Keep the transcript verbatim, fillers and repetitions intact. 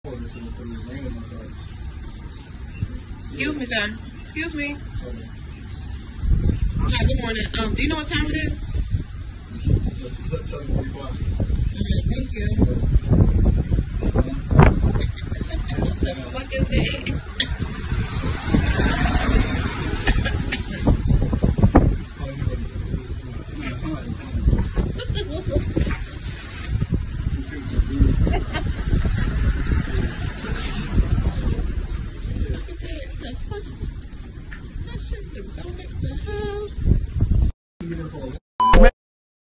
Excuse me, sir. Excuse me. Hi, good morning. Um, do you know what time it is? seven forty-five. Okay, thank you.